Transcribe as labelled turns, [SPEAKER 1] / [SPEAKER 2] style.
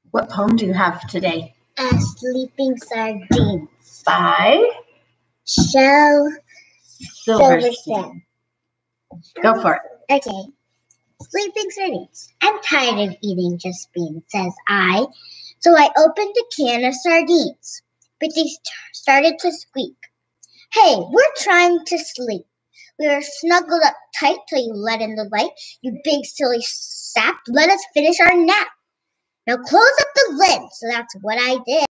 [SPEAKER 1] What poem do you have today?
[SPEAKER 2] Sleeping Sardines
[SPEAKER 1] By
[SPEAKER 2] Shel
[SPEAKER 1] Silverstein. Go for it.
[SPEAKER 2] Okay. Sleeping sardines. I'm tired of eating just beans, says I. So I opened a can of sardines, but they started to squeak. Hey, we're trying to sleep. We were snuggled up tight till you let in the light. You big silly sap, let us finish our nap. Now close up the lid. So that's what I did.